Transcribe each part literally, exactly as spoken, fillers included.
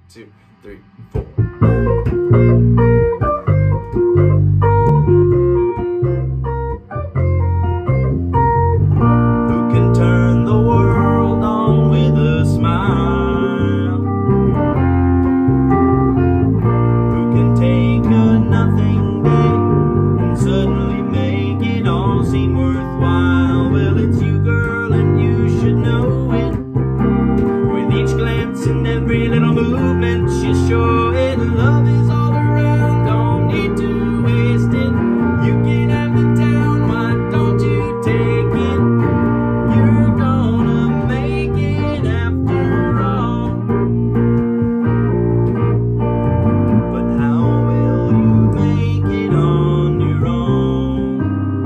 two, three, four. Who can turn the world on with a smile? Who can take a nothing day and suddenly make it all seem worthwhile? Well, it's you, girl, and you should know it. With each glance and every little movement, you show it. Love is all around, don't need to waste it. You can have the town, why don't you take it? You're gonna make it after all. But how will you make it on your own?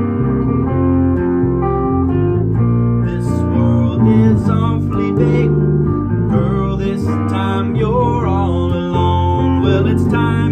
This world is awfully big, girl, this time you're all alone. Well, it's time